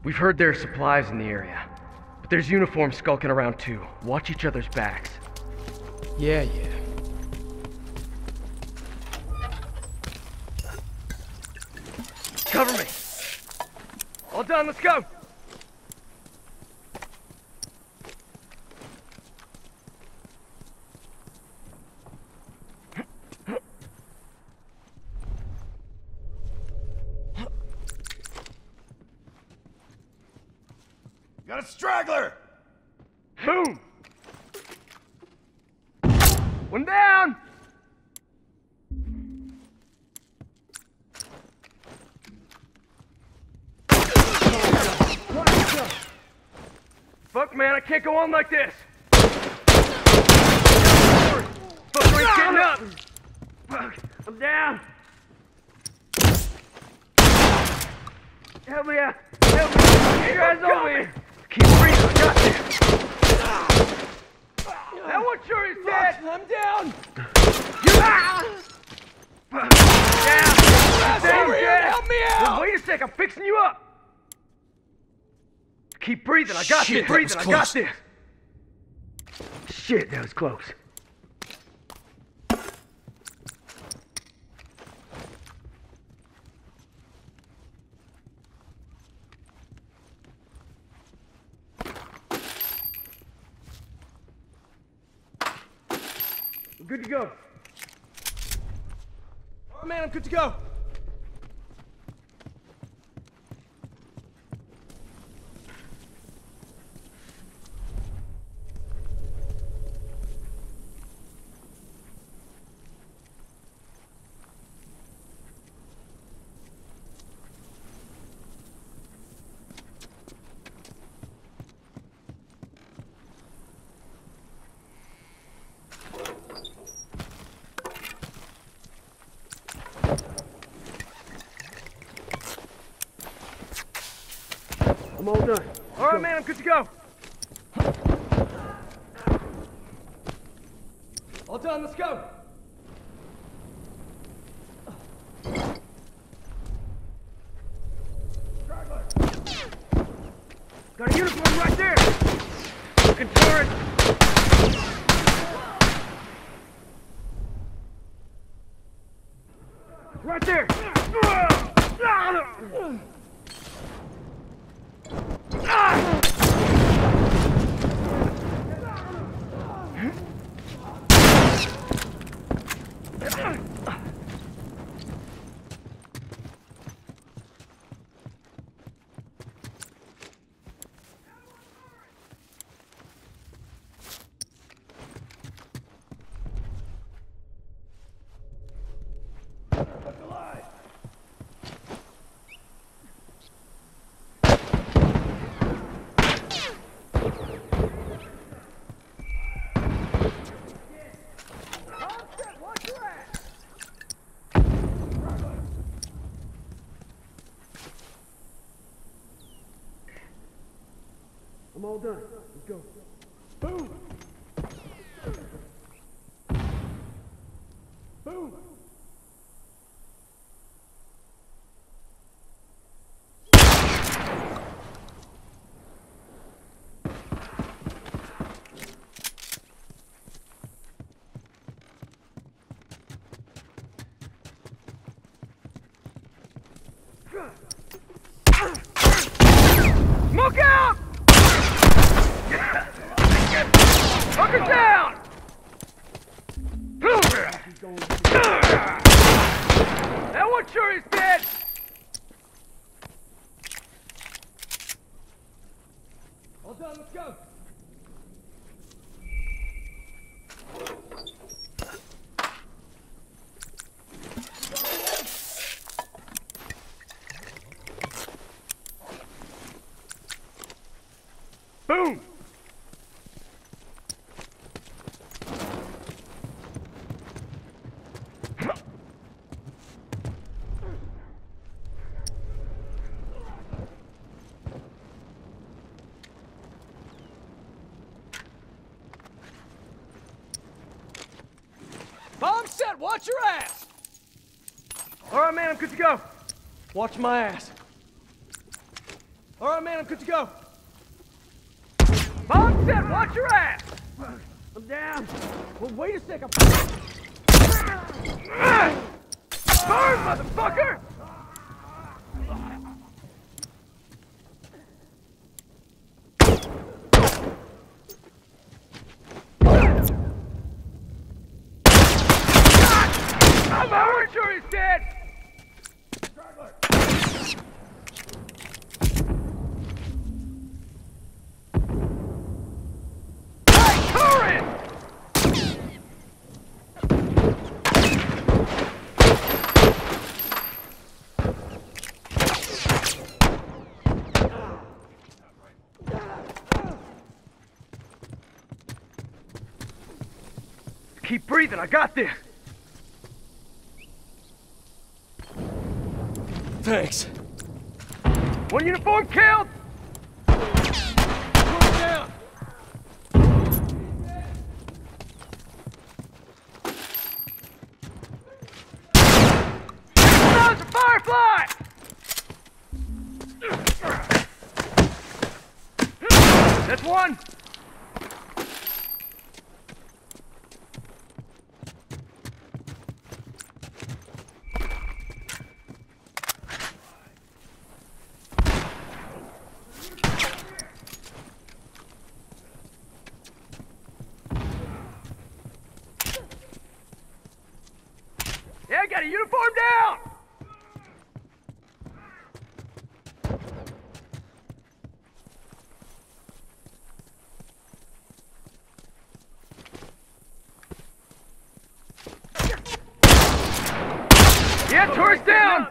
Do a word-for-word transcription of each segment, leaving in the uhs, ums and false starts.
We've heard there are supplies in the area, but there's uniforms skulking around too. Watch each other's backs. Yeah, yeah. Cover me! All done, let's go! Got a straggler! Boom! One down! Fuck, man, I can't go on like this! Fuck, we're getting up! Fuck, I'm down! Help me out! Help me! Get your ass over here! Keep breathing, I got this! That one sure is dead! I'm down! Down! Down, Over here, dead. help me out! Well, wait a sec, I'm fixing you up! Keep breathing, I got Shit, this! that Breathing, was I got close. this! Shit, that was close. We're good to go. Oh, man, I'm good to go. I'm all done. All right, man, I'm good to go. All done, let's go. Got a uniform right there. Looking for it. Right there. I'm all done. Let's go. Boom! Boom! Smoke out! Fuck her down! That one sure is dead! All done, let's go. Boom! Bomb set, watch your ass! All right, man, I'm good to go. Watch my ass. All right, man, I'm good to go. Bomb set, watch your ass! I'm down. Well, wait a second. Burn, motherfucker! I'm hurt, sure he's dead! Hey, Torres! Keep breathing, I got this! Thanks. One uniform killed! Put down. That was a Firefly! That's one! Yeah, I got a uniform down! Yeah, tourist down!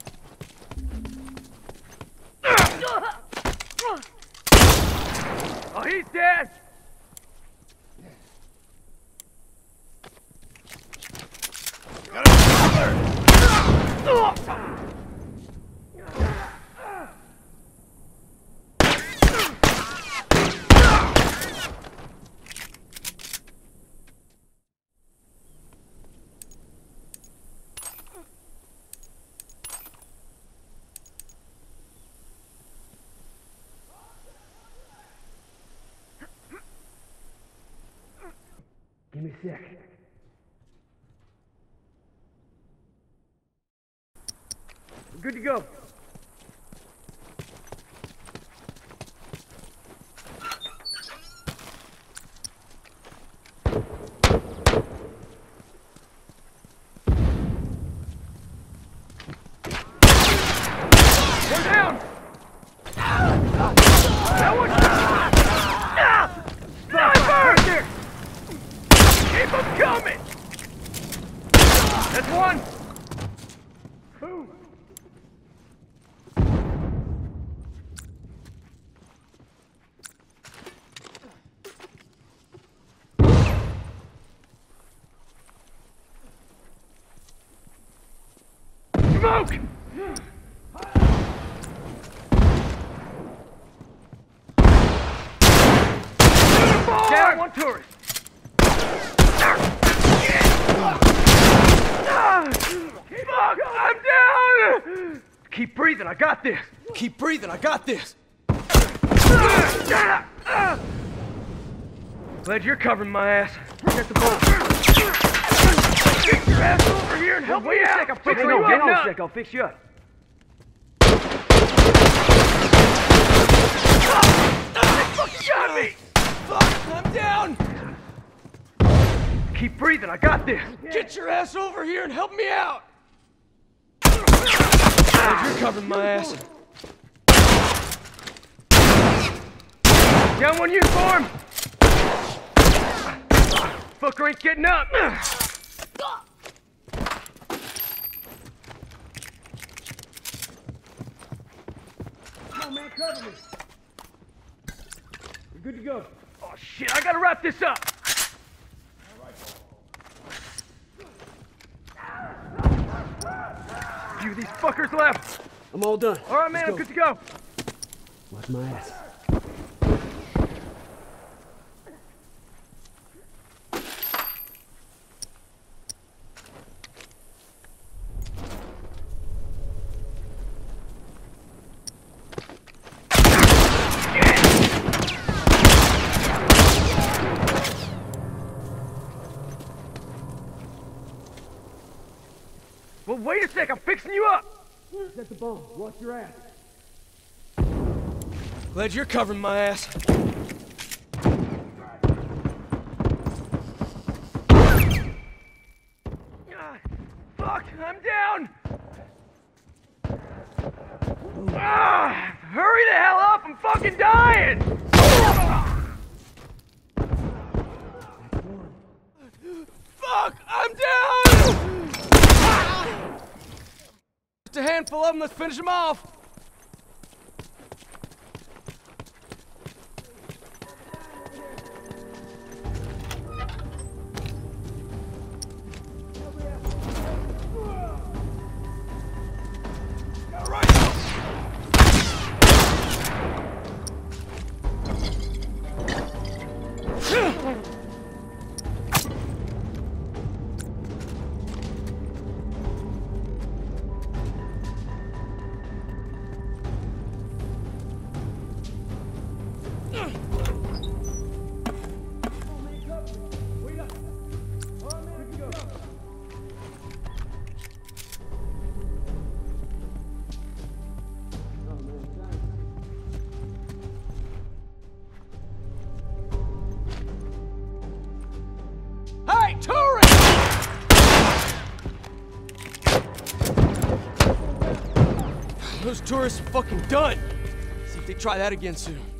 Oh, he's dead! Give me a sec. We're good to go. We're down! That one! Sniper! Keep them coming! That's one! Who? Smoke! Down one tourist! Fuck! I'm down! Keep breathing, I got this! Keep breathing, I got this. Glad you're covering my ass. Get the boat. Get your ass over here and help me out! I'll fix you you up. up. Hang on a sec, I'll fix you up. They fucking got me! Fuck, I'm down. Keep breathing, I got this! Get your ass over here and help me out. Glad you're covering my ass. Down one uniform! Fucker ain't getting up! Come on, man, cover me. You're good to go. Oh shit, I gotta wrap this up! Few of these fuckers left! I'm all done. Alright man, I'm good to go! Watch my ass. sec, I'm fixing you up! Set the bomb. Watch your ass. Glad you're covering my ass. Ah, fuck, I'm down! Ah, hurry the hell up, I'm fucking dying! Fuck! I'm down! Just a handful of them, let's finish them off! Hey, tourist! Those tourists are fucking done. See if they try that again soon.